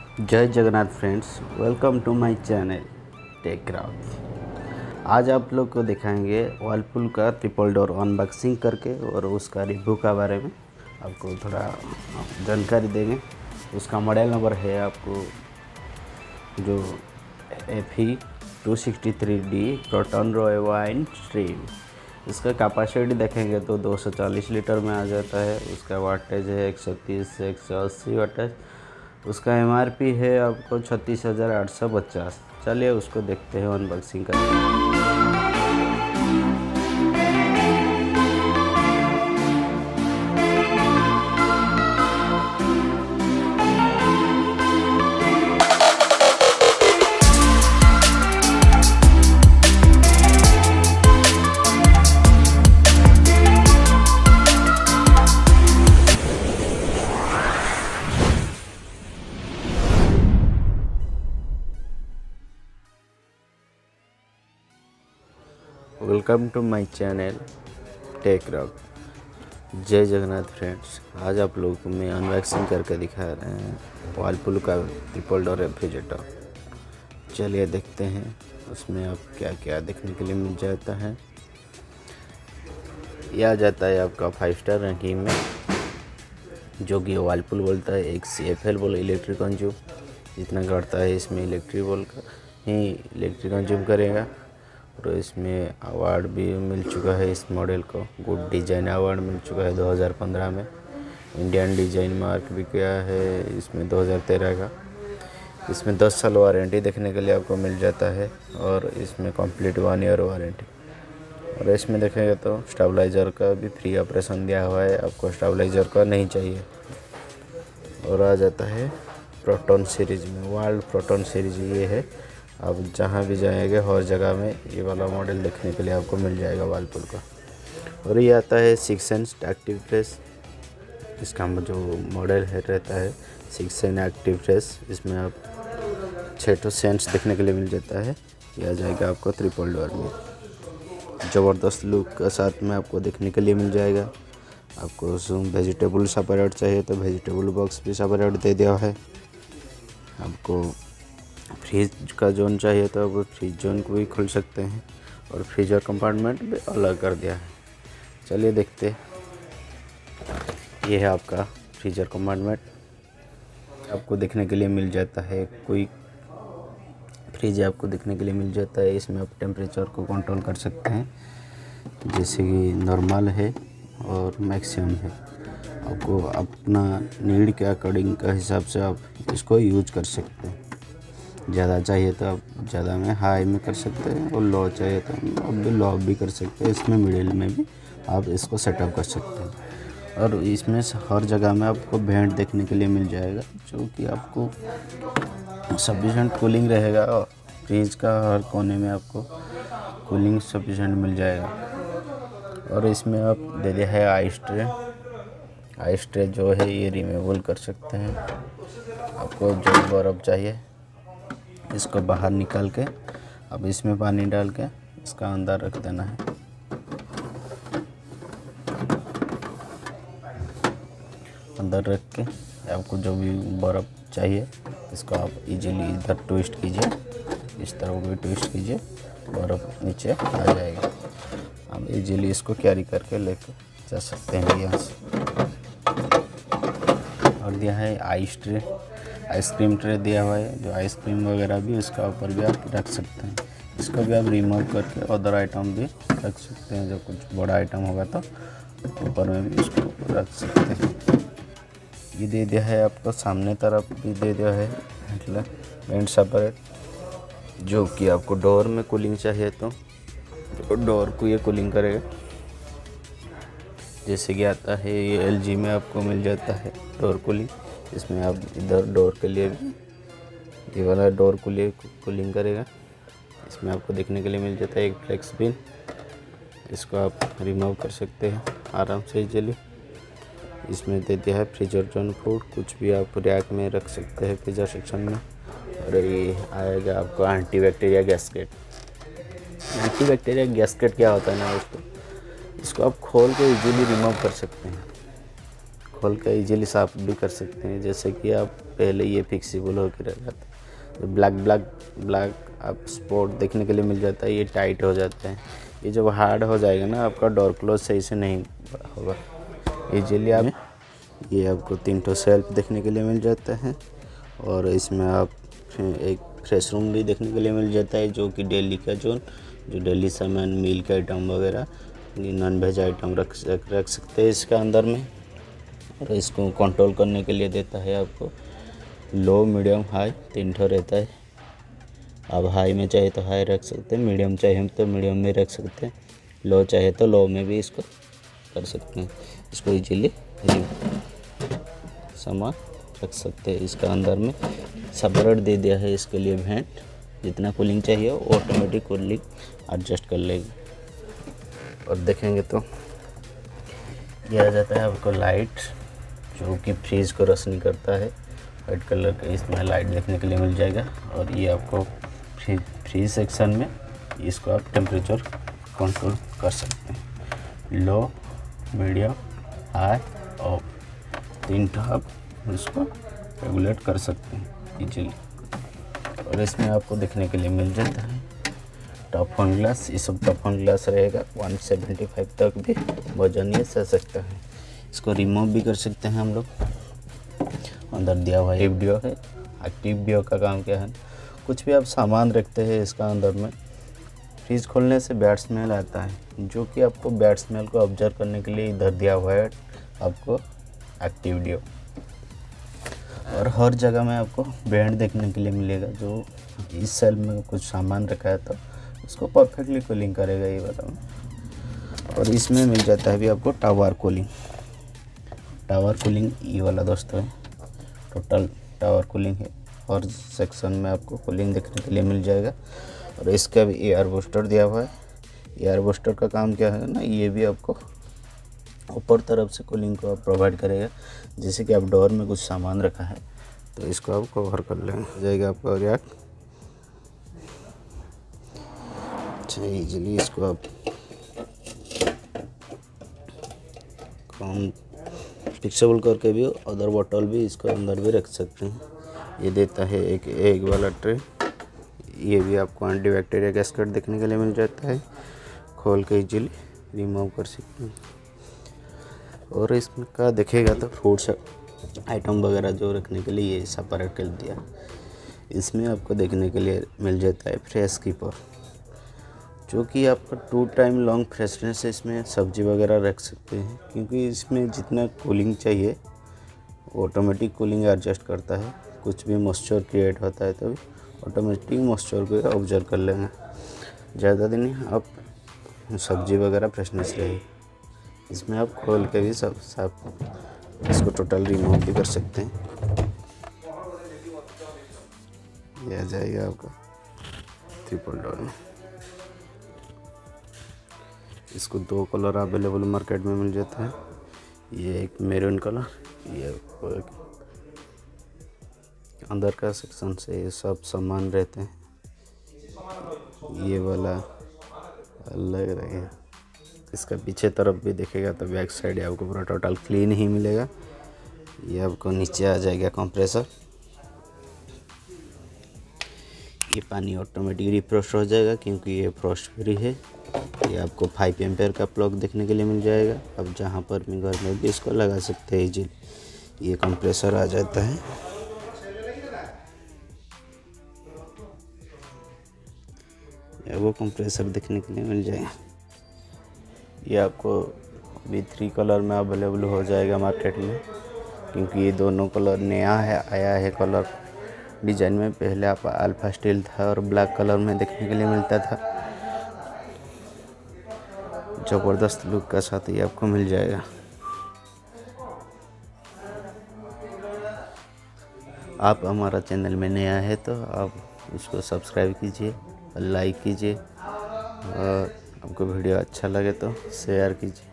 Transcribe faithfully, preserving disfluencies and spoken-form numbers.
जय Jagannath friends, welcome to my channel tech craft. आज आप लोग को दिखाएंगे वर्लपूल का ट्रिपल डोर अनबॉक्सिंग करके और उसका रिव्यू का बारे में आपको थोड़ा जानकारी देंगे। उसका मॉडल नंबर है आपको जो F E two sixty three D Protton wine stream. इसका कैपेसिटी देखेंगे तो दो सौ चालीस लीटर में आ जाता है। उसका वाटेज है एक सौ तीस से एक सौ अस्सी वाटेज। उसका एम आर पी है आपको छत्तीस हज़ार आठ सौ पचास। चलिए उसको देखते हैं अनबॉक्सिंग करके। Welcome to my channel tech craft. जय जगन्नाथ फ्रेंड्स, आज आप लोगों को मैं अनबॉक्सिंग करके दिखा रहे हैं वर्लपूल का ट्रिपल डोर रेफ्रिजरेटर। चलिए देखते हैं उसमें आप क्या क्या देखने के लिए मिल जाता है। यह आ जाता है आपका फाइव स्टार रैंकिंग में, जो कि वर्लपूल बोलता है एक सी एफ एल बोल इलेक्ट्रिक कंज्यूम जितना करता है इसमें इलेक्ट्रिक बोल का ही इलेक्ट्रिक कंज्यूम करेगा। और इसमें अवार्ड भी मिल चुका है इस मॉडल को। गुड डिज़ाइन अवार्ड मिल चुका है दो हज़ार पंद्रह में। इंडियन डिज़ाइन मार्क भी किया है इसमें दो हज़ार तेरह का। इसमें दस साल वारंटी देखने के लिए आपको मिल जाता है और इसमें कंप्लीट वन ईयर वारंटी। और इसमें देखेंगे तो स्टेबलाइज़र का भी फ्री ऑपरेशन दिया हुआ है, आपको स्टेबलाइज़र का नहीं चाहिए। और आ जाता है प्रोटॉन सीरीज़ में, वर्ल्ड प्रोटॉन सीरीज़ ये है। आप जहाँ भी जाएंगे हर जगह में ये वाला मॉडल देखने के लिए आपको मिल जाएगा वर्लपूल का। और ये आता है सिक्स सेंस एक्टिव फ्रेश। इसका जो मॉडल है रहता है सिक्स सेंस एक्टिव फ्रेश। इसमें आप छः तो सेंस देखने के लिए मिल जाता है। ये आ जाएगा आपको ट्रिपल डोर में, ज़बरदस्त लुक के साथ में आपको देखने के लिए मिल जाएगा। आपको वेजिटेबल सेपरेट चाहिए तो वेजिटेबल बॉक्स भी सेपरेट दे दिया है। आपको फ्रिज का जोन चाहिए तो आप फ्रिज जोन को भी खोल सकते हैं और फ्रीजर कंपार्टमेंट भी अलग कर दिया है। चलिए देखते हैं। ये है आपका फ्रीजर कंपार्टमेंट, आपको देखने के लिए मिल जाता है। कोई फ्रिज आपको देखने के लिए मिल जाता है। इसमें आप टेम्परेचर को कंट्रोल कर सकते हैं, जैसे कि नॉर्मल है और मैक्सिमम है। आपको अपना नीड के अकॉर्डिंग का हिसाब से आप इसको यूज कर सकते हैं। ज़्यादा चाहिए तो आप ज़्यादा में हाई में कर सकते हैं और लो चाहिए तो आप भी लो भी कर सकते हैं। इसमें मिडिल में भी आप इसको सेटअप कर सकते हैं। और इसमें हर जगह में आपको वेंट देखने के लिए मिल जाएगा, जो कि आपको सफिशेंट कूलिंग रहेगा। और फ्रिज का हर कोने में आपको कूलिंग सफिशेंट मिल जाएगा। और इसमें आप दे दिया है आइस ट्रे। आइस ट्रे जो है ये रिमूवेबल कर सकते हैं। आपको जो बर्फ़ चाहिए इसको बाहर निकाल के अब इसमें पानी डाल के इसका अंदर रख देना है। अंदर रख के आपको जो भी बर्फ़ चाहिए इसको आप इजीली इधर ट्विस्ट कीजिए, इस तरह भी ट्विस्ट कीजिए, बर्फ़ नीचे आ जाएगा। आप इजीली इसको कैरी करके लेके जा सकते हैं यहाँ से। और दिया है आइस ट्रे, आइसक्रीम ट्रे दिया हुआ है, जो आइसक्रीम वगैरह भी इसका ऊपर भी आप रख सकते हैं। इसको भी आप रिमूव करके अदर आइटम भी रख सकते हैं। जो कुछ बड़ा आइटम होगा तो ऊपर में भी इसको रख सकते हैं। ये दे दिया है आपको सामने तरफ भी दे दिया है मतलब वेंट सेपरेट, जो कि आपको डोर में कूलिंग चाहिए तो डोर को ये कूलिंग करेगा। जैसे कि आता है ये एल जी में आपको मिल जाता है डोर कूलिंग। इसमें आप इधर डोर के लिए भी ये वाला डोर को लिए कूलिंग करेगा। इसमें आपको देखने के लिए मिल जाता है एक फ्लेक्स पिन। इसको आप रिमूव कर सकते हैं आराम से इजीली। इसमें दे दिया है फ्रीजर जोन फूड, कुछ भी आप रैक में रख सकते हैं फ्रीजर सेक्शन में। और ये आएगा आपको anti bacteria gasket. Anti bacteria gasket क्या होता है ना, उसको इसको आप खोल के इजीली रिमूव कर सकते हैं। खोल कर इजीली साफ भी कर सकते हैं। जैसे कि आप पहले ये फिक्सिबल होकर रह जाता है, तो ब्लैक ब्लैक ब्लैक आप स्पॉट देखने के लिए मिल जाता है, ये टाइट हो जाता है। ये जब हार्ड हो जाएगा ना, आपका डोर क्लोज सही से नहीं होगा। इजीली आप ये आपको तीन ठो सेल्फ देखने के लिए मिल जाता है, और इसमें आप एक फ्रेश रूम भी देखने के लिए मिल जाता है, जो कि डेली का जोन, जो डेली सामान मील के आइटम वगैरह नॉन वेज आइटम रख रख सकते हैं इसका अंदर में। और इसको कंट्रोल करने के लिए देता है आपको लो, मीडियम, हाई तीन ठो रहता है। आप हाई में चाहे तो हाई रख सकते हैं, मीडियम चाहे तो मीडियम में रख सकते हैं, लो चाहे तो लो में भी इसको कर सकते हैं। इसको इजीली सामान रख सकते हैं। इसका अंदर में सेपरेट दे दिया है इसके लिए वेंट, जितना कूलिंग चाहिए वो ऑटोमेटिक कूलिंग एडजस्ट कर लेगी। और देखेंगे तो ये आ जाता है आपको लाइट, जो कि फ्रीज को रोशनी करता है। वाइट कलर का इसमें लाइट देखने के लिए मिल जाएगा। और ये आपको फ्री फ्री सेक्शन में इसको आप टेम्परेचर कंट्रोल कर सकते हैं, लो, मीडियम, हाई और तीन ठो आप इसको रेगुलेट कर सकते हैं इजीली। और इसमें आपको देखने के लिए मिल जाता है टफन ग्लास। ये सब टफन ग्लास रहेगा, एक सौ पचहत्तर तक भी वजन ये सह सकता है। इसको रिमूव भी कर सकते हैं हम लोग। अंदर दिया हुआ एक्टिव डिओ है। एक्टिव डिओ का काम क्या है, कुछ भी आप सामान रखते हैं इसका अंदर में, फ्रीज खोलने से बैड स्मेल आता है, जो कि आपको बैड स्मेल को ऑब्जर्व करने के लिए इधर दिया हुआ है आपको एक्टिव डिओ। और हर जगह में आपको बैंड देखने के लिए मिलेगा, जो इस सेल में कुछ सामान रखा है तो इसको परफेक्टली कूलिंग करेगा ये बताऊँ। और इसमें मिल जाता है भी आपको टावर कूलिंग। टावर कूलिंग ये वाला दोस्तों है, टोटल टावर कूलिंग है। हर सेक्शन में आपको कूलिंग देखने के लिए मिल जाएगा। और इसका भी एयर बूस्टर दिया हुआ है। एयर बूस्टर का काम क्या है ना, ये भी आपको ऊपर तरफ से कूलिंग को आप प्रोवाइड करेगा। जैसे कि आप डोर में कुछ सामान रखा है तो इसको आप कवर कर लेंगे, हो जाएगा आपका रैक। अच्छा, इजीली इसको आप कम फिक्सेबल करके भी अदर बॉटल भी इसको अंदर भी रख सकते हैं। ये देता है एक एग वाला ट्रे। ये भी आपको एंटीबैक्टीरिया गैस्केट देखने के लिए मिल जाता है, खोल के इजीली रिमूव कर सकते हैं। और इसमें का देखेगा तो फ्रूट्स आइटम वगैरह जो रखने के लिए ये सेपरेट कर दिया। इसमें आपको देखने के लिए मिल जाता है फ्रेश कीपर, जो कि आपका टू टाइम लॉन्ग फ्रेशनेस है। इसमें सब्जी वगैरह रख सकते हैं, क्योंकि इसमें जितना कूलिंग चाहिए ऑटोमेटिक कूलिंग एडजस्ट करता है। कुछ भी मॉइस्चर क्रिएट होता है तो ऑटोमेटिक मॉइस्चर को ऑब्जर्व कर लेंगे। ज़्यादा दिन आप सब्जी वगैरह फ्रेशनेस रहेगी। इसमें आप खोल के भी सब साफ इसको टोटल रिमूव भी कर सकते हैं। ये आ जाएगा आपका ट्रिपल डोर में। इसको दो कलर अवेलेबल मार्केट में मिल जाता है, ये एक मैरून कलर, ये एक अंदर का सेक्शन से ये सब सामान रहते हैं। ये वाला अलग रहेगा। इसका पीछे तरफ भी देखेगा तो बैक साइड आपको पूरा टोटल क्लीन ही मिलेगा। ये आपको नीचे आ जाएगा कंप्रेसर। ये पानी ऑटोमेटिक रिफ्रेश हो जाएगा, क्योंकि ये फ्रॉस्ट फ्री है। ये आपको फाइव एम्पेयर का प्लग देखने के लिए मिल जाएगा। अब जहाँ पर भी घर में भी इसको लगा सकते हैं इजीली। ये कंप्रेसर आ जाता है। ये वो कंप्रेसर देखने के लिए मिल जाएगा। ये आपको अभी थ्री कलर में अवेलेबल हो जाएगा मार्केट में, क्योंकि ये दोनों कलर नया है आया है कलर डिजाइन में। पहले आप अल्फा स्टील था और ब्लैक कलर में देखने के लिए मिलता था। ज़बरदस्त लुक का साथ ही आपको मिल जाएगा। आप हमारा चैनल में नया है तो आप इसको सब्सक्राइब कीजिए, लाइक कीजिए, और आपको वीडियो अच्छा लगे तो शेयर कीजिए।